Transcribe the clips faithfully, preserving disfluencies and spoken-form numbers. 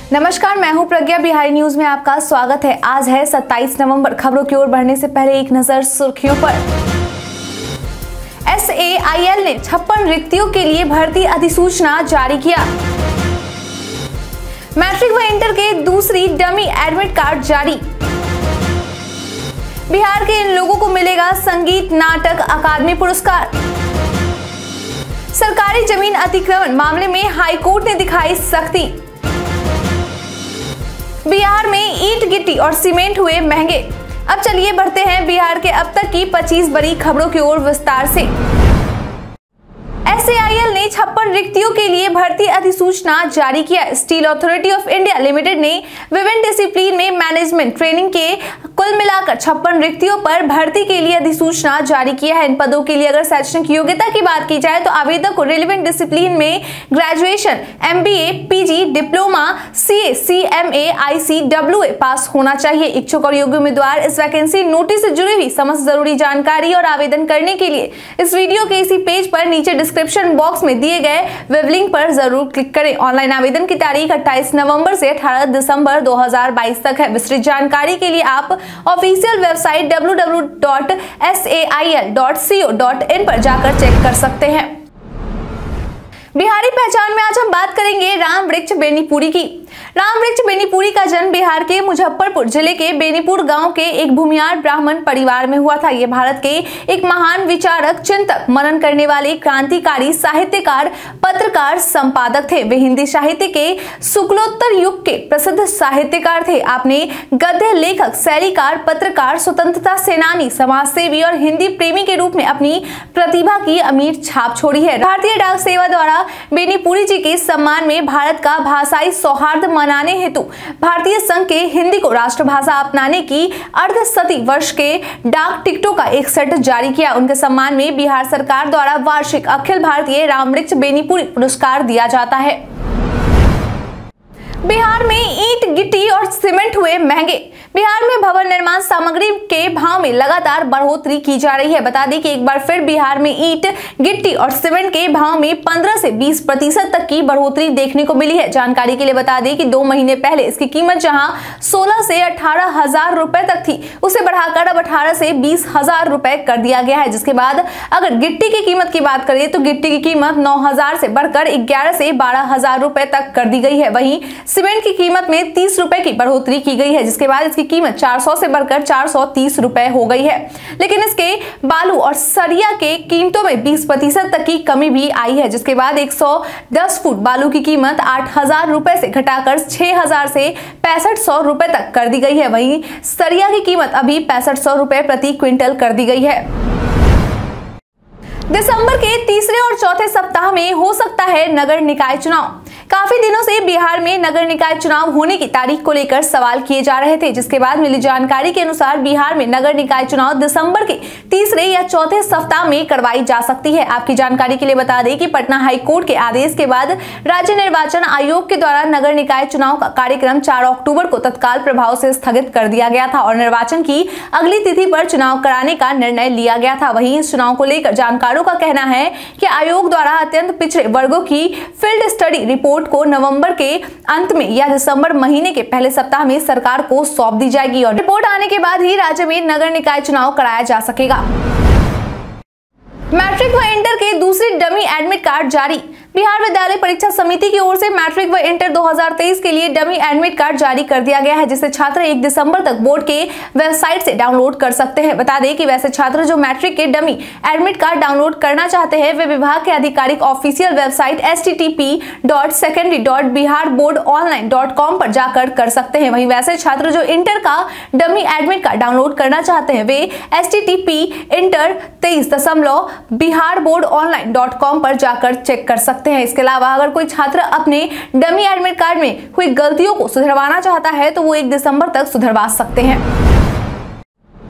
नमस्कार, मैं हूं प्रज्ञा। बिहारी न्यूज में आपका स्वागत है। आज है सत्ताईस नवंबर। खबरों की ओर बढ़ने से पहले एक नजर सुर्खियों पर। एस ए आई एल ने छप्पन रिक्तियों के लिए भर्ती अधिसूचना जारी किया। मैट्रिक व इंटर के दूसरी डमी एडमिट कार्ड जारी। बिहार के इन लोगों को मिलेगा संगीत नाटक अकादमी पुरस्कार। सरकारी जमीन अतिक्रमण मामले में हाईकोर्ट ने दिखाई सख्ती। बिहार में ईंट गिट्टी और सीमेंट हुए महंगे। अब चलिए बढ़ते हैं बिहार के अब तक की पच्चीस बड़ी खबरों की ओर विस्तार से। एस ए आई एल ने छप्पन रिक्तियों के लिए भर्ती अधिसूचना जारी किया। Steel Authority of India Limited ने विभिन्न डिसिप्लिन में मैनेजमेंट ट्रेनिंग के कुल मिलाकर छप्पन रिक्तियों पर भर्ती के लिए अधिसूचना जारी किया है। इन पदों के लिए अगर शैक्षणिक योग्यता की बात की जाए तो आवेदक को रिलेवेंट डिसिप्लिन में graduation, M B A, P G, diploma, C A, C M A, I C W A pass होना चाहिए। इच्छुक और योग्य उम्मीदवार इस वैकेंसी नोटिस से जुड़ी हुई समस्त जरूरी जानकारी और आवेदन करने के लिए इस वीडियो के इसी पेज पर नीचे डिस्क्रिप्शन बॉक्स में दिए गए वेब लिंक पर जरूर क्लिक करें। ऑनलाइन आवेदन की तारीख अट्ठाईस नवंबर से अठारह दिसंबर दो हज़ार बाईस तक है। विस्तृत जानकारी के लिए आप official website W W W dot S A I L dot C O dot in पर जाकर चेक कर सकते हैं। बिहारी पहचान में आज हम बात करेंगे राम वृक्ष बेनीपुरी की। राम वृक्ष बेनीपुरी का जन्म बिहार के मुजफ्फरपुर जिले के बेनीपुर गांव के एक भूमियार ब्राह्मण परिवार में हुआ था। ये भारत के एक महान विचारक, चिंतक, मनन करने वाले क्रांतिकारी, साहित्यकार, पत्रकार, संपादक थे। वे हिंदी साहित्य के शुक्लोत्तर युग के प्रसिद्ध साहित्यकार थे। आपने गद्य लेखक, शैलीकार, पत्रकार, स्वतंत्रता सेनानी, समाजसेवी और हिंदी प्रेमी के रूप में अपनी प्रतिभा की अमीर छाप छोड़ी है। भारतीय डाक सेवा द्वारा बेनीपुरी जी के सम्मान में भारत का भाषाई सौहार्द मनाने हेतु भारतीय संघ के हिंदी को राष्ट्रभाषा अपनाने की अर्धशती वर्ष के डाक टिकटों का एक सेट जारी किया। उनके सम्मान में बिहार सरकार द्वारा वार्षिक अखिल भारतीय राम वृक्ष बेनीपुरी पुरस्कार दिया जाता है। बिहार में ईंट गिट्टी और सीमेंट हुए महंगे। बिहार में भवन निर्माण सामग्री के भाव में लगातार बढ़ोतरी की जा रही है। बता दें कि एक बार फिर बिहार में ईंट, गिट्टी और सीमेंट के भाव में पंद्रह से बीस प्रतिशत तक की बढ़ोतरी देखने को मिली है। जानकारी के लिए बता दें कि दो महीने पहले इसकी कीमत जहां सोलह से अठारह हजार रुपए तक थी, उसे बढ़ाकर अब अठारह से बीस हजार रुपए कर दिया गया है। जिसके बाद अगर गिट्टी की कीमत की बात करें तो गिट्टी की कीमत नौ हजार से बढ़कर ग्यारह से बारह हजार रुपए तक कर दी गई है। वहीं सीमेंट की कीमत में तीस रुपए की बढ़ोतरी की गई है, जिसके बाद इसकी कीमत चार सौ से बढ़कर चार सौ तीस रुपए हो गई है। लेकिन इसके बालू और सरिया के कीमतों में बीस प्रतिशत तक की कमी भी आई है, जिसके बाद एक सौ दस फुट बालू की कीमत आठ हजार रुपए से घटाकर छह हजार से पैंसठ सौ रुपए तक कर दी गई है। वहीं सरिया की कीमत अभी पैंसठ सौ रुपए प्रति क्विंटल कर दी गई है। दिसंबर के तीसरे और चौथे सप्ताह में हो सकता है नगर निकाय चुनाव। काफी दिनों से बिहार में नगर निकाय चुनाव होने की तारीख को लेकर सवाल किए जा रहे थे, जिसके बाद मिली जानकारी के अनुसार बिहार में नगर निकाय चुनाव दिसंबर के तीसरे या चौथे सप्ताह में करवाई जा सकती है। आपकी जानकारी के लिए बता दें कि पटना हाई कोर्ट के आदेश के बाद राज्य निर्वाचन आयोग के द्वारा नगर निकाय चुनाव का कार्यक्रम चार अक्टूबर को तत्काल प्रभाव से स्थगित कर दिया गया था और निर्वाचन की अगली तिथि पर चुनाव कराने का निर्णय लिया गया था। वहीं इस चुनाव को लेकर जानकारों का कहना है कि आयोग द्वारा अत्यंत पिछड़े वर्गों की फील्ड स्टडी रिपोर्ट को नवंबर के अंत में या दिसंबर महीने के पहले सप्ताह में सरकार को सौंप दी जाएगी और रिपोर्ट आने के बाद ही राज्य में नगर निकाय चुनाव कराया जा सकेगा। मैट्रिक व इंटर के दूसरी डमी एडमिट कार्ड जारी। बिहार विद्यालय परीक्षा समिति की ओर से मैट्रिक व इंटर दो हज़ार तेईस के लिए डमी एडमिट कार्ड जारी कर दिया गया है, जिसे छात्र एक दिसंबर तक बोर्ड के वेबसाइट से डाउनलोड कर सकते हैं। बता दें कि वैसे छात्र जो मैट्रिक के डमी एडमिट कार्ड डाउनलोड करना चाहते हैं वे विभाग के आधिकारिक official website H T T P dot secondary dot Bihar board online dot com पर जाकर कर सकते हैं। वहीं वैसे छात्र जो इंटर का डमी एडमिट कार्ड डाउनलोड करना चाहते हैं वे H T T P inter तेईस दशमलव Bihar board online dot com पर जाकर चेक कर सकते हैं। इसके अलावा अगर कोई छात्र अपने डमी एडमिट कार्ड में हुई गलतियों को सुधरवाना चाहता है तो वो एक दिसंबर तक सुधरवा सकते हैं।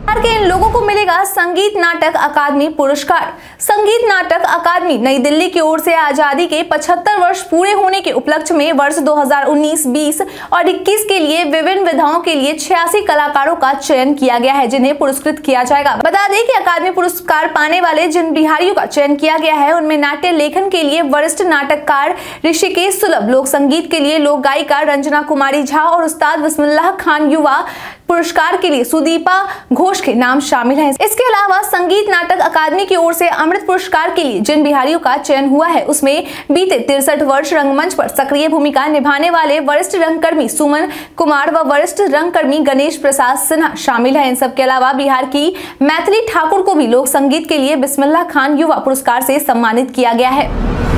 बिहार के इन लोगों को मिलेगा संगीत नाटक अकादमी पुरस्कार। संगीत नाटक अकादमी नई दिल्ली की ओर से आजादी के पचहत्तर वर्ष पूरे होने के उपलक्ष्य में वर्ष दो हज़ार उन्नीस, बीस और इक्कीस के लिए विभिन्न विधाओं के लिए छियासी कलाकारों का चयन किया गया है, जिन्हें पुरस्कृत किया जाएगा। बता दें कि अकादमी पुरस्कार पाने वाले जिन बिहारियों का चयन किया गया है उनमें नाट्य लेखन के लिए वरिष्ठ नाटककार ऋषिकेश सुलभ, लोक संगीत के लिए लोक गायिका रंजना कुमारी झा और उस्ताद बिस्मिल्लाह खान, युवा पुरस्कार के लिए सुदीपा घोष के नाम शामिल हैं। इसके अलावा संगीत नाटक अकादमी की ओर से अमृत पुरस्कार के लिए जिन बिहारियों का चयन हुआ है उसमें बीते तिरसठ वर्ष रंगमंच पर सक्रिय भूमिका निभाने वाले वरिष्ठ रंगकर्मी सुमन कुमार व वरिष्ठ रंगकर्मी गणेश प्रसाद सिन्हा शामिल हैं। इन सबके अलावा बिहार की मैथिली ठाकुर को भी लोक संगीत के लिए बिस्मिल्लाह खान युवा पुरस्कार से सम्मानित किया गया है।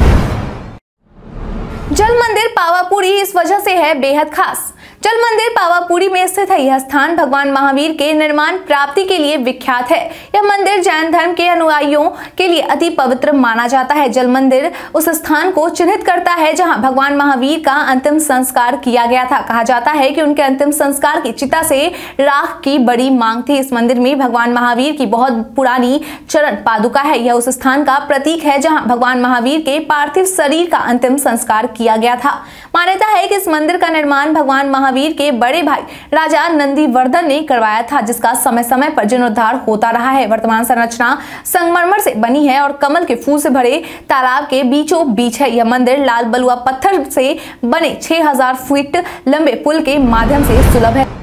जल मंदिर पावापुरी इस वजह से है बेहद खास। जल मंदिर पावापुरी में स्थित है यह स्थान भगवान महावीर के निर्माण प्राप्ति के लिए विख्यात है। यह मंदिर जैन धर्म के अनुयायियों के लिए अति पवित्र माना जाता है। जल मंदिर उस स्थान को चिन्हित करता है जहां भगवान महावीर का अंतिम संस्कार किया गया था। कहा जाता है कि उनके अंतिम संस्कार की चिता से राख की बड़ी मांग थी। इस मंदिर में भगवान महावीर की बहुत पुरानी चरण पादुका है। यह उस स्थान का प्रतीक है जहाँ भगवान महावीर के पार्थिव शरीर का अंतिम संस्कार किया गया था। मान्यता है कि इस मंदिर का निर्माण भगवान महावीर के बड़े भाई राजा नंदीवर्धन ने करवाया था, जिसका समय समय पर जीर्णोद्धार होता रहा है। वर्तमान संरचना संगमरमर से बनी है और कमल के फूल से भरे तालाब के बीचों बीच है। यह मंदिर लाल बलुआ पत्थर से बने छह हज़ार फीट लंबे पुल के माध्यम से सुलभ है।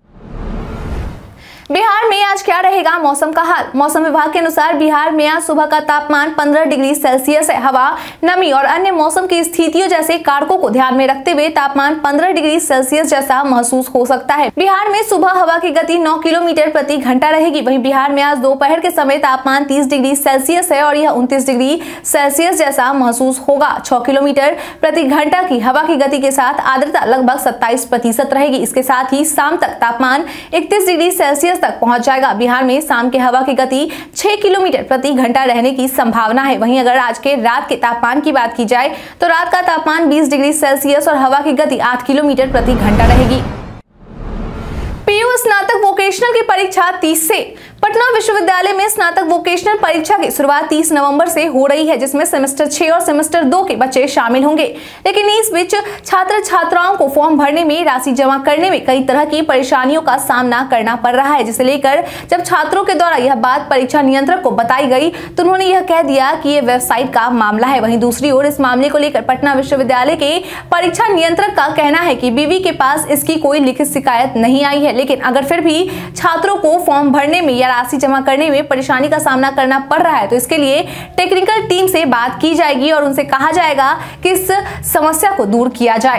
बिहार में आज क्या रहेगा मौसम का हाल। मौसम विभाग के अनुसार बिहार में आज सुबह का तापमान पंद्रह डिग्री सेल्सियस है। हवा, नमी और अन्य मौसम की स्थितियों जैसे कारकों को ध्यान में रखते हुए तापमान पंद्रह डिग्री सेल्सियस जैसा महसूस हो सकता है। बिहार में सुबह हवा की गति नौ किलोमीटर प्रति घंटा रहेगी। वहीं बिहार में आज दोपहर के समय तापमान तीस डिग्री सेल्सियस है और यह उनतीस डिग्री सेल्सियस जैसा महसूस होगा। छह किलोमीटर प्रति घंटा की हवा की गति के साथ आर्द्रता लगभग सत्ताईस प्रतिशत रहेगी। इसके साथ ही शाम तक तापमान इकतीस डिग्री सेल्सियस तक पहुंच जाएगा। बिहार में शाम के हवा की गति छह किलोमीटर प्रति घंटा रहने की संभावना है। वहीं अगर आज के रात के तापमान की बात की जाए तो रात का तापमान बीस डिग्री सेल्सियस और हवा की गति आठ किलोमीटर प्रति घंटा रहेगी। पीयू स्नातक वोकेशनल की परीक्षा तीस से। पटना विश्वविद्यालय में स्नातक वोकेशनल परीक्षा की शुरुआत तीस नवंबर से हो रही है, जिसमें सेमेस्टर छह और सेमेस्टर दो के बच्चे शामिल होंगे। लेकिन इस बीच छात्र छात्राओं को फॉर्म भरने में, राशि जमा करने में कई तरह की परेशानियों का सामना करना पड़ रहा है, जिसे लेकर जब छात्रों के द्वारा यह बात परीक्षा नियंत्रक को बताई गई तो उन्होंने यह कह दिया कि यह वेबसाइट का मामला है। वहीं दूसरी ओर इस मामले को लेकर पटना विश्वविद्यालय के परीक्षा नियंत्रक का कहना है कि बीवी के पास इसकी कोई लिखित शिकायत नहीं आई है, लेकिन अगर फिर भी छात्रों को फॉर्म भरने में या राशि जमा करने में परेशानी का सामना करना पड़ रहा है तो इसके लिए टेक्निकल टीम से बात की जाएगी और उनसे कहा जाएगा कि इस समस्या को दूर किया जाए।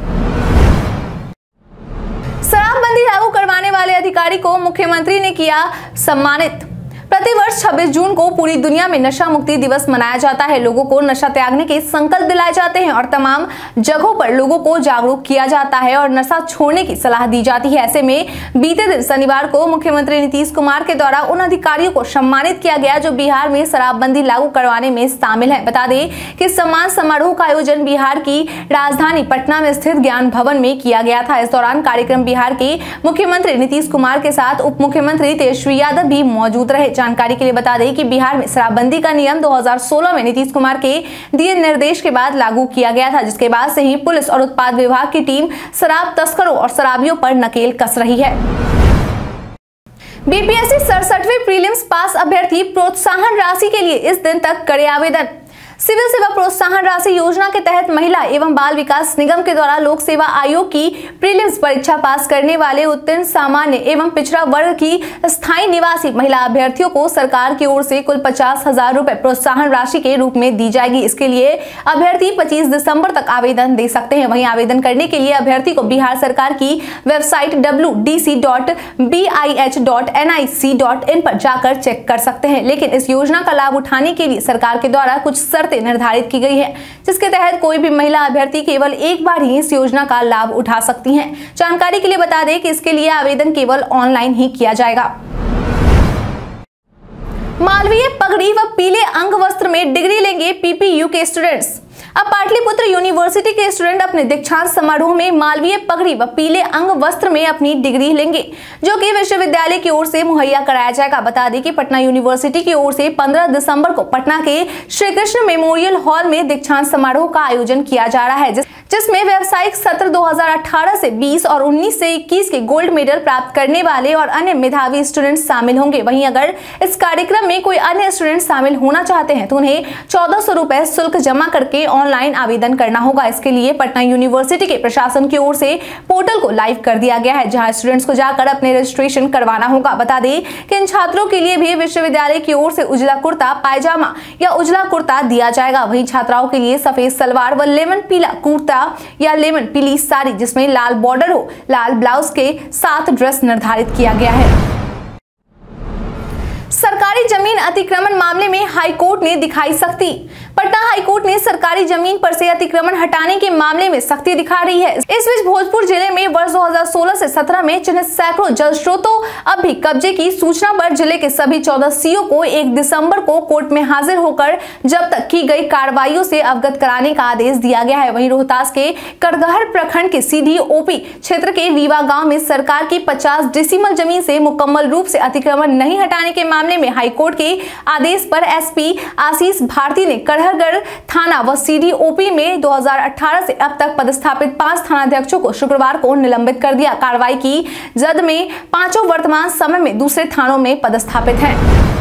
शराबबंदी लागू करवाने वाले अधिकारी को मुख्यमंत्री ने किया सम्मानित। प्रतिवर्ष छब्बीस जून को पूरी दुनिया में नशा मुक्ति दिवस मनाया जाता है। लोगों को नशा त्यागने के संकल्प दिलाए जाते हैं और तमाम जगहों पर लोगों को जागरूक किया जाता है और नशा छोड़ने की सलाह दी जाती है। ऐसे में बीते दिन शनिवार को मुख्यमंत्री नीतीश कुमार के द्वारा उन अधिकारियों को सम्मानित किया गया जो बिहार में शराबबंदी लागू करवाने में शामिल है। बता दें कि सम्मान समारोह का आयोजन बिहार की राजधानी पटना में स्थित ज्ञान भवन में किया गया था। इस दौरान कार्यक्रम बिहार के मुख्यमंत्री नीतीश कुमार के साथ उप मुख्यमंत्री तेजस्वी यादव भी मौजूद रहे। जानकारी के लिए बता दें कि बिहार में शराबबंदी का नियम दो हज़ार सोलह में नीतीश कुमार के दिए निर्देश के बाद लागू किया गया था, जिसके बाद से ही पुलिस और उत्पाद विभाग की टीम शराब तस्करों और शराबियों पर नकेल कस रही है। बीपीएससी सड़सठवें प्रीलिम्स पास अभ्यर्थी प्रोत्साहन राशि के लिए इस दिन तक करे आवेदन। सिविल सेवा प्रोत्साहन राशि योजना के तहत महिला एवं बाल विकास निगम के द्वारा लोक सेवा आयोग की प्रीलिम्स परीक्षा पास करने वाले उत्तीर्ण सामान्य एवं पिछड़ा वर्ग की स्थायी निवासी महिला अभ्यर्थियों को सरकार की ओर से कुल पचास हजार रुपए प्रोत्साहन राशि के रूप में दी जाएगी। इसके लिए अभ्यर्थी पच्चीस दिसंबर तक आवेदन दे सकते हैं। वहीं आवेदन करने के लिए अभ्यर्थी को बिहार सरकार की website W D C dot B I H dot N I C dot in पर जाकर चेक कर सकते हैं। लेकिन इस योजना का लाभ उठाने के लिए सरकार के द्वारा कुछ शर्तें निर्धारित की गई है, जिसके तहत कोई भी महिला अभ्यर्थी केवल एक बार ही इस योजना का लाभ उठा सकती हैं। जानकारी के लिए बता दें कि इसके लिए आवेदन केवल ऑनलाइन ही किया जाएगा। मालवीय पगड़ी व पीले अंग वस्त्र में डिग्री लेंगे पीपीयू के स्टूडेंट्स। अब पाटलिपुत्र यूनिवर्सिटी के स्टूडेंट अपने दीक्षांत समारोह में मालवीय पगड़ी व पीले अंग वस्त्र में अपनी डिग्री लेंगे, जो कि विश्वविद्यालय की ओर से मुहैया कराया जाएगा। बता दें कि पटना यूनिवर्सिटी की ओर से पंद्रह दिसंबर को पटना के श्री कृष्ण मेमोरियल हॉल में दीक्षांत समारोह का आयोजन किया जा रहा है, जिस, जिसमें व्यावसायिक सत्र दो हज़ार अठारह से बीस और उन्नीस से इक्कीस के गोल्ड मेडल प्राप्त करने वाले और अन्य मेधावी स्टूडेंट शामिल होंगे। वहीं अगर इस कार्यक्रम में कोई अन्य स्टूडेंट शामिल होना चाहते हैं तो उन्हें चौदह सौ रुपए शुल्क जमा करके ऑनलाइन आवेदन करना होगा। इसके लिए पटना यूनिवर्सिटी के प्रशासन की ओर से पोर्टल को लाइव कर दिया गया है, जहां स्टूडेंट्स को जाकर अपने रजिस्ट्रेशन करवाना होगा। बता दें कि इन छात्रों के लिए भी विश्वविद्यालय की ओर से उजला कुर्ता पायजामा या उजला कुर्ता दिया जाएगा। वहीं छात्राओं के लिए सफेद सलवार व लेमन पीला कुर्ता या लेमन पीली साड़ी जिसमें लाल बॉर्डर हो, लाल ब्लाउज के साथ ड्रेस निर्धारित किया गया है। सरकारी जमीन अतिक्रमण मामले में हाईकोर्ट ने दिखाई सख्ती। पटना हाईकोर्ट ने सरकारी जमीन पर से अतिक्रमण हटाने के मामले में सख्ती दिखा रही है। इस बीच भोजपुर जिले में वर्ष दो हज़ार सोलह से सत्रह में चिन्हित सैकड़ों जल स्रोतों अब भी कब्जे की सूचना पर जिले के सभी चौदह सीओ को एक दिसंबर को कोर्ट में हाजिर होकर जब तक की गई कार्रवाइयों से अवगत कराने का आदेश दिया गया है। वहीं रोहतास के करगहर प्रखंड के सीधी ओपी क्षेत्र के रीवा गांव में सरकार की पचास डिसिमल जमीन से मुकम्मल रूप से अतिक्रमण नहीं हटाने के मामले में हाईकोर्ट के आदेश पर एसपी आशीष भारती ने करहरगढ़ थाना व सीडी ओपी में दो हज़ार अठारह से अब तक पदस्थापित पांच थानाध्यक्षों को शुक्रवार को निलंबित कर दिया। कार्रवाई की जद में पांचों वर्तमान समय में दूसरे थानों में पदस्थापित हैं।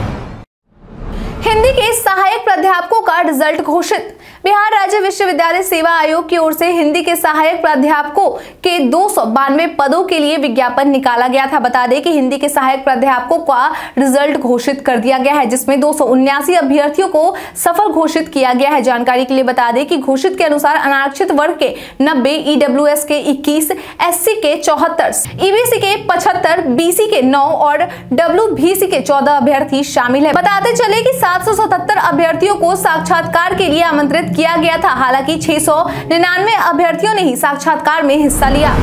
हिंदी के सहायक प्राध्यापकों का रिजल्ट घोषित। बिहार राज्य विश्वविद्यालय सेवा आयोग की ओर से हिंदी के सहायक प्राध्यापकों के दो सौ बानवे पदों के लिए विज्ञापन निकाला गया था। बता दें कि हिंदी के सहायक प्राध्यापकों का रिजल्ट घोषित कर दिया गया है, जिसमें दो सौ उन्यासी अभ्यर्थियों को सफल घोषित किया गया है। जानकारी के लिए बता दें कि घोषित के अनुसार अनारक्षित वर्ग के नब्बे, ईडब्ल्यूएस के इक्कीस, एससी के चौहत्तर, ईबीसी के पचहत्तर, बीसी के नौ और डब्ल्यूबीसी के चौदह अभ्यर्थी शामिल है। बताते चले कि सात सौ सतहत्तर अभ्यर्थियों को साक्षात्कार के लिए आमंत्रित किया गया था। हालांकि छह सौ निन्यानवे अभ्यर्थियों ने ही साक्षात्कार में हिस्सा लिया।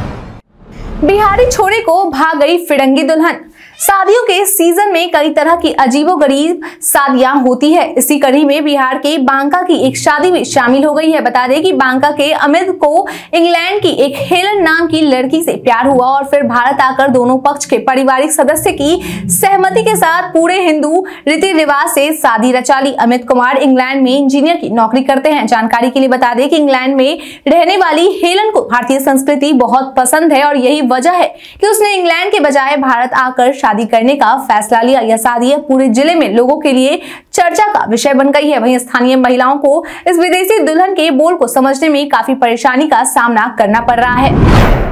बिहारी छोरे को भाग गई फिरंगी दुल्हन। शादियों के सीजन में कई तरह की अजीबोगरीब शादियां होती है। इसी कड़ी में बिहार के बांका की एक शादी भी शामिल हो गई है। बता दें कि बांका के अमित को इंग्लैंड की एक हेलन नाम की लड़की से प्यार हुआ और फिर भारत आकर दोनों पक्ष के पारिवारिक सदस्य की सहमति के साथ पूरे हिंदू रीति रिवाज से शादी रचा ली। अमित कुमार इंग्लैंड में इंजीनियर की नौकरी करते हैं। जानकारी के लिए बता दें कि इंग्लैंड में रहने वाली हेलन को भारतीय संस्कृति बहुत पसंद है और यही वजह है कि उसने इंग्लैंड के बजाय भारत आकर शादी करने का फैसला लिया। यह शादी पूरे जिले में लोगों के लिए चर्चा का विषय बन गई है। वहीं स्थानीय महिलाओं को इस विदेशी दुल्हन के बोल को समझने में काफी परेशानी का सामना करना पड़ रहा है।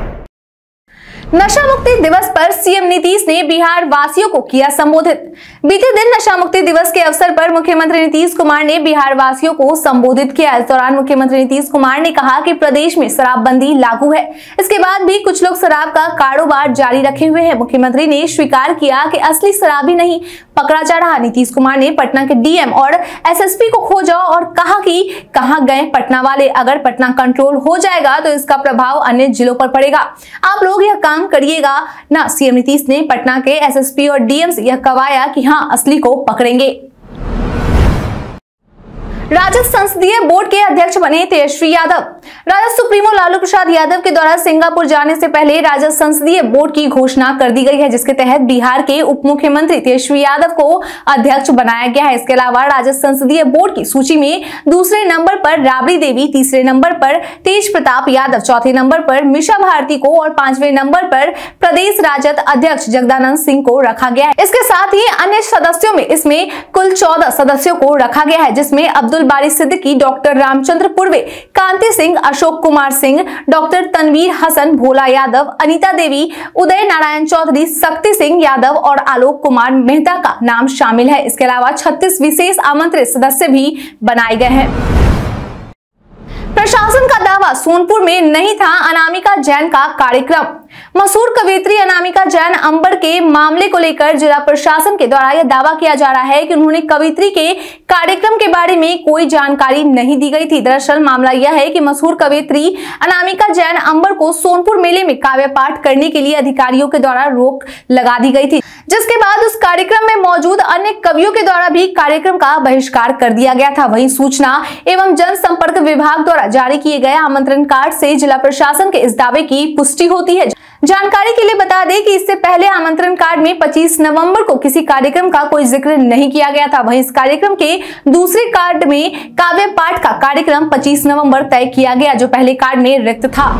नशा मुक्ति दिवस पर सीएम नीतीश ने बिहार वासियों को किया संबोधित। बीते दिन नशा मुक्ति दिवस के अवसर पर मुख्यमंत्री नीतीश कुमार ने बिहार वासियों को संबोधित किया। इस दौरान मुख्यमंत्री नीतीश कुमार ने कहा कि प्रदेश में शराबबंदी लागू है, इसके बाद भी कुछ लोग शराब का कारोबार जारी रखे हुए हैं। मुख्यमंत्री ने स्वीकार किया कि असली शराबी नहीं पकड़ा जा रहा। नीतीश कुमार ने पटना के डीएम और एसएसपी को खोजा और कहा कि कहां गए पटना वाले। अगर पटना कंट्रोल हो जाएगा तो इसका प्रभाव अन्य जिलों पर पड़ेगा। आप लोग यह काम करिएगा ना। सीएम नीतीश ने पटना के एसएसपी और डीएम से यह कवाया कि हां असली को पकड़ेंगे। राजद संसदीय बोर्ड के अध्यक्ष बने तेजस्वी यादव। राजद सुप्रीमो लालू प्रसाद यादव के द्वारा सिंगापुर जाने से पहले राजद संसदीय बोर्ड की घोषणा कर दी गई है, जिसके तहत बिहार के उप मुख्यमंत्री तेजस्वी यादव को अध्यक्ष बनाया गया है। इसके अलावा राजद संसदीय बोर्ड की सूची में दूसरे नंबर पर राबड़ी देवी, तीसरे नंबर पर तेज प्रताप यादव, चौथे नंबर पर मीसा भारती को और पांचवें नंबर पर प्रदेश राजद अध्यक्ष जगदानंद सिंह को रखा गया है। इसके साथ ही अन्य सदस्यों में इसमें कुल चौदह सदस्यों को रखा गया है, जिसमें अब्दुल बारी सिद्दीकी, डॉक्टर रामचंद्र पूर्वे, कांति सिंह, अशोक कुमार सिंह, डॉक्टर तनवीर हसन, भोला यादव, अनीता देवी, उदय नारायण चौधरी, शक्ति सिंह यादव और आलोक कुमार मेहता का नाम शामिल है। इसके अलावा छत्तीस विशेष आमंत्रित सदस्य भी बनाए गए हैं। प्रशासन का दावा, सोनपुर में नहीं था अनामिका जैन का कार्यक्रम। मशहूर कवयित्री अनामिका जैन अंबर के मामले को लेकर जिला प्रशासन के द्वारा यह दावा किया जा रहा है कि उन्होंने कवयित्री के कार्यक्रम के बारे में कोई जानकारी नहीं दी गई थी। दरअसल मामला यह है कि मशहूर कवयित्री अनामिका जैन अंबर को सोनपुर मेले में काव्य पाठ करने के लिए अधिकारियों के द्वारा रोक लगा दी गई थी, जिसके बाद उस कार्यक्रम में मौजूद अन्य कवियों के द्वारा भी कार्यक्रम का बहिष्कार कर दिया गया था। वहीं सूचना एवं जनसंपर्क विभाग द्वारा जारी किए गए आमंत्रण कार्ड से जिला प्रशासन के इस दावे की पुष्टि होती है। जानकारी के लिए बता दें कि इससे पहले आमंत्रण कार्ड में पच्चीस नवंबर को किसी कार्यक्रम का कोई जिक्र नहीं किया गया था। वहीं इस कार्यक्रम के दूसरे कार्ड में काव्य पाठ का कार्यक्रम पच्चीस नवंबर तय किया गया, जो पहले कार्ड में रिक्त था।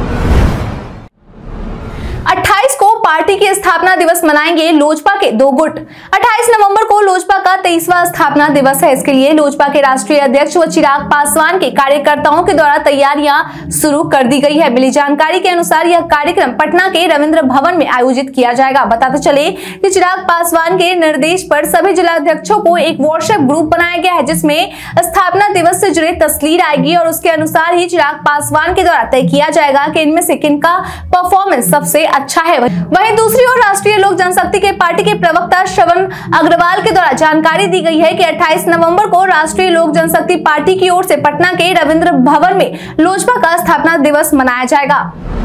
अट्ठाईस को पार्टी के स्थापना दिवस मनाएंगे लोजपा के दो गुट। अट्ठाईस नवंबर को लोजपा का तेईसवां स्थापना दिवस है। इसके लिए लोजपा के राष्ट्रीय अध्यक्ष व चिराग पासवान के कार्यकर्ताओं के द्वारा तैयारियां शुरू कर दी गई है। मिली जानकारी के अनुसार यह कार्यक्रम पटना के रविंद्र भवन में आयोजित किया जाएगा। बताते चले कि चिराग पासवान के निर्देश पर सभी जिलाध्यक्षों को एक व्हाट्सएप ग्रुप बनाया गया है, जिसमें स्थापना दिवस से जुड़े तस्वीर आएगी और उसके अनुसार ही चिराग पासवान के द्वारा तय किया जाएगा कि इनमें से किनका परफॉर्मेंस सबसे अच्छा है। वहीं दूसरी ओर राष्ट्रीय लोक जनशक्ति के पार्टी के प्रवक्ता श्रवण अग्रवाल के द्वारा जानकारी दी गई है कि अट्ठाईस नवंबर को राष्ट्रीय लोक जनशक्ति पार्टी की ओर से पटना के रविंद्र भवन में लोजपा का स्थापना दिवस मनाया जाएगा।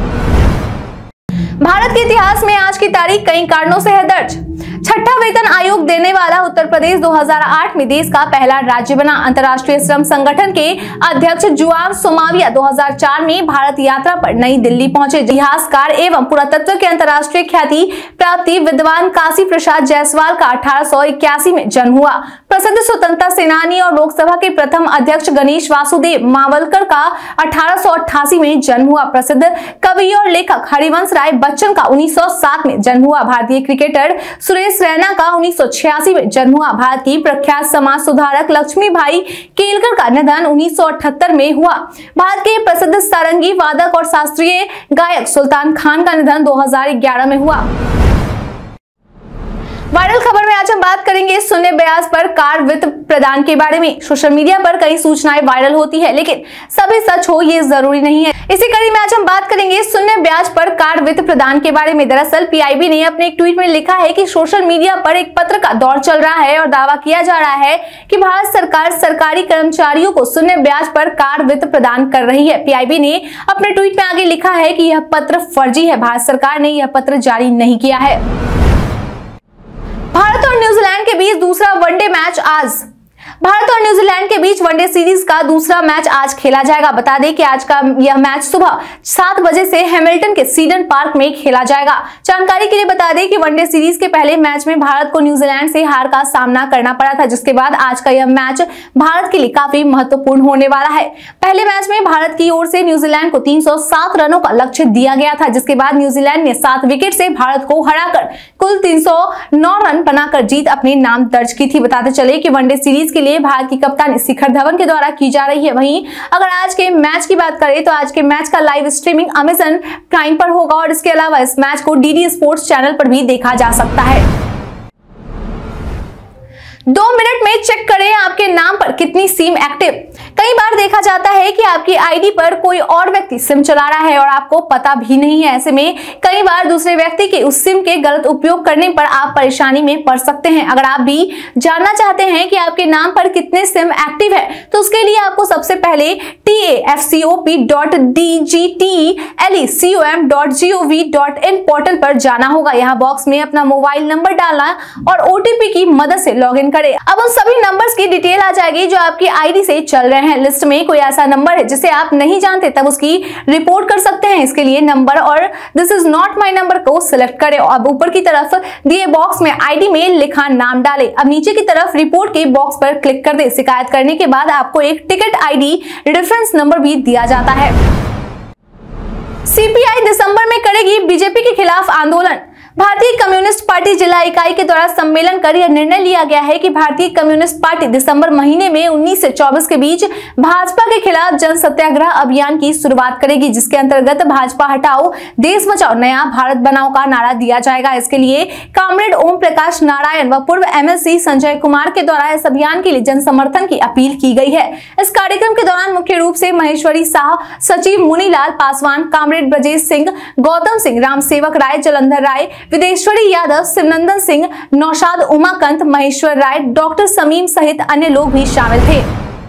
भारत के इतिहास में आज की तारीख कई कारणों से है दर्ज। छठा वेतन आयोग देने वाला उत्तर प्रदेश दो हज़ार आठ में देश का पहला राज्य बना। अंतर्राष्ट्रीय श्रम संगठन के अध्यक्ष जुआन सोमाविया दो हज़ार चार में भारत यात्रा पर नई दिल्ली पहुंचे। इतिहासकार एवं पुरातत्व के अंतर्राष्ट्रीय ख्याति प्राप्ति विद्वान काशी प्रसाद जायसवाल का अठारह सौ इक्यासी में जन्म हुआ। प्रसिद्ध स्वतंत्रता सेनानी और लोकसभा के प्रथम अध्यक्ष गणेश वासुदेव मावलकर का अठारह सौ अट्ठासी में जन्म हुआ। प्रसिद्ध कवि और लेखक हरिवंश राय बच्चन का उन्नीस सौ सात में जन्म हुआ। भारतीय क्रिकेटर सुरेश रैना का उन्नीस सौ छियासी में जन्म हुआ। भारत की प्रख्यात समाज सुधारक लक्ष्मीबाई केलकर का निधन उन्नीस सौ अठहत्तर में हुआ। भारत के प्रसिद्ध सारंगी वादक और शास्त्रीय गायक सुल्तान खान का निधन दो हज़ार ग्यारह में हुआ। वायरल खबर में आज हम बात करेंगे शून्य ब्याज पर कार वित्त प्रदान के बारे में। सोशल मीडिया पर कई सूचनाएं वायरल होती है, लेकिन सभी सच हो ये जरूरी नहीं है। इसी कड़ी में आज हम बात करेंगे शून्य ब्याज पर कार वित्त प्रदान के बारे में। दरअसल पीआईबी ने अपने एक ट्वीट में लिखा है कि सोशल मीडिया पर एक पत्र का दौर चल रहा है और दावा किया जा रहा है कि भारत सरकार सरकारी कर्मचारियों को शून्य ब्याज पर कार वित्त प्रदान कर रही है। पीआईबी ने अपने ट्वीट में आगे लिखा है कि यह पत्र फर्जी है। भारत सरकार ने यह पत्र जारी नहीं किया है। भारत और न्यूजीलैंड के बीच दूसरा वनडे मैच आज। भारत और न्यूजीलैंड के बीच वनडे सीरीज का दूसरा मैच आज खेला जाएगा। बता दें कि आज का यह मैच सुबह सात बजे से हैमिल्टन के सीडन पार्क में खेला जाएगा। जानकारी के लिए बता दें कि वनडे सीरीज के पहले मैच में भारत को न्यूजीलैंड से हार का सामना करना पड़ा था, जिसके बाद आज का यह मैच भारत के लिए काफी महत्वपूर्ण होने वाला है। पहले मैच में भारत की ओर से न्यूजीलैंड को तीन सौ सात रनों का लक्ष्य दिया गया था, जिसके बाद न्यूजीलैंड ने सात विकेट से भारत को हराकर कुल तीन सौ नौ रन बनाकर जीत अपने नाम दर्ज की थी। बताते चले कि वनडे सीरीज के लिए भारत की कप्तानी शिखर धवन के द्वारा की जा रही है। वहीं अगर आज के मैच की बात करें तो आज के मैच का लाइव स्ट्रीमिंग अमेज़न प्राइम पर होगा और इसके अलावा इस मैच को डीडी स्पोर्ट्स चैनल पर भी देखा जा सकता है। दो मिनट में चेक करें आपके नाम पर कितनी सिम एक्टिव। कई बार देखा जाता है कि आपकी आईडी पर कोई और व्यक्ति सिम चला रहा है और आपको पता भी नहीं है। ऐसे में कई बार दूसरे व्यक्ति के उस सिम के गलत उपयोग करने पर आप परेशानी में पड़ सकते हैं। अगर आप भी जानना चाहते हैं कि आपके नाम पर कितने सिम एक्टिव है तो उसके लिए आपको सबसे पहले T A F C O P dot D G T E L E C O M dot G O V dot पोर्टल पर जाना होगा। यहाँ बॉक्स में अपना मोबाइल नंबर डालना और ओटीपी की मदद से लॉग इन करें। अब उन सभी नंबर्स की डिटेल आ जाएगी जो आपकी आईडी से चल रहे हैं। लिस्ट में कोई ऐसा नंबर है जिसे आप नहीं जानते तब उसकी रिपोर्ट कर सकते हैं। इसके लिए नंबर और this is not my number को सिलेक्ट करें। अब ऊपर की तरफ दिए बॉक्स में आईडी में लिखा नाम डालें। अब नीचे की तरफ रिपोर्ट के बॉक्स पर क्लिक कर दें। शिकायत करने के बाद आपको एक टिकट आईडी रेफरेंस नंबर भी दिया जाता है। सीपीआई दिसंबर में करेगी बीजेपी के खिलाफ आंदोलन। भारतीय कम्युनिस्ट पार्टी जिला इकाई के द्वारा सम्मेलन कर यह निर्णय लिया गया है कि भारतीय कम्युनिस्ट पार्टी दिसंबर महीने में उन्नीस से चौबीस के बीच भाजपा के खिलाफ जन सत्याग्रह अभियान की शुरुआत करेगी, जिसके अंतर्गत भाजपा हटाओ देश बचाओ नया भारत बनाओ का नारा दिया जाएगा। इसके लिए कॉमरेड ओम प्रकाश नारायण व पूर्व एमएलसी संजय कुमार के द्वारा इस अभियान के लिए जन समर्थन की अपील की गई है। इस कार्यक्रम के दौरान मुख्य रूप से महेश्वरी शाह, सचिव मुनीलाल पासवान, कॉमरेड ब्रजेश सिंह, गौतम सिंह, राम सेवक राय, जलंधर राय, विदेश्वरी यादव, शिवनंदन सिंह, नौशाद उमाकांत, महेश्वर राय, डॉक्टर समीम सहित अन्य लोग भी शामिल थे।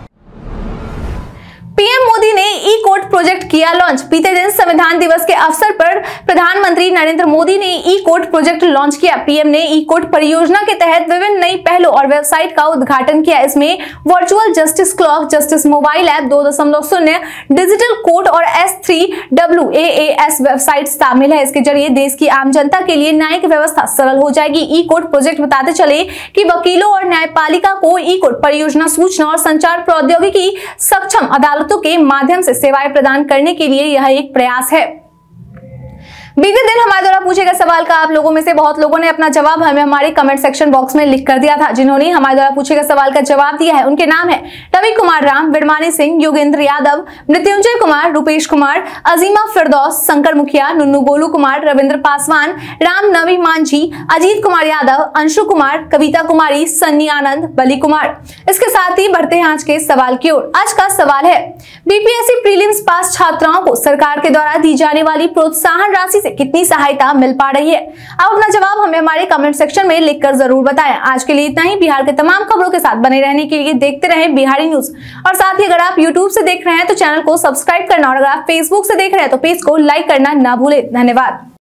पीएम मोदी ने ई कोर्ट प्रोजेक्ट किया लॉन्च। बीते दिन संविधान दिवस के अवसर पर प्रधानमंत्री नरेंद्र मोदी ने ई कोर्ट प्रोजेक्ट लॉन्च किया। पीएम ने ई कोर्ट परियोजना के तहत विभिन्न नई पहलों और वेबसाइट का उद्घाटन किया। इसमें virtual justice clock, justice mobile app, दो दशमलव शून्य डिजिटल कोर्ट और S three W A A S website शामिल है। इसके जरिए देश की आम जनता के लिए न्यायिक व्यवस्था सरल हो जाएगी। ई कोर्ट प्रोजेक्ट बताते चले कि वकीलों और न्यायपालिका को ई कोर्ट परियोजना सूचना और संचार प्रौद्योगिकी सक्षम अदालत के माध्यम से सेवाएं प्रदान करने के लिए यह एक प्रयास है। बीते दिन हमारे द्वारा पूछे गए सवाल का आप लोगों में से बहुत लोगों ने अपना जवाब हमें हमारे कमेंट सेक्शन बॉक्स में लिख कर दिया था। जिन्होंने हमारे द्वारा पूछे गए सवाल का जवाब दिया है उनके नाम है रवि कुमार राम, विरमानी सिंह, योगेंद्र यादव, मृत्युंजय कुमार, रुपेश कुमार, अजीमा फिरदौस, शंकर मुखिया, नुन्नू गोलू कुमार, रविंद्र पासवान, राम नवी मांझी, अजीत कुमार यादव, अंशु कुमार, कविता कुमारी, सन्नी आनंद, बली कुमार। इसके साथ ही बढ़ते हैं आज के सवाल की ओर। आज का सवाल है बीपीएससी प्रीलिम्स पास छात्राओं को सरकार के द्वारा दी जाने वाली प्रोत्साहन राशि से कितनी सहायता मिल पा रही है? आप अपना जवाब हमें हमारे कमेंट सेक्शन में लिखकर जरूर बताएं। आज के लिए इतना ही। बिहार के तमाम खबरों के साथ बने रहने के लिए देखते रहें बिहारी न्यूज। और साथ ही अगर आप यूट्यूब से देख रहे हैं तो चैनल को सब्सक्राइब करना और अगर आप फेसबुक से देख रहे हैं तो पेज को लाइक करना ना भूलें। धन्यवाद।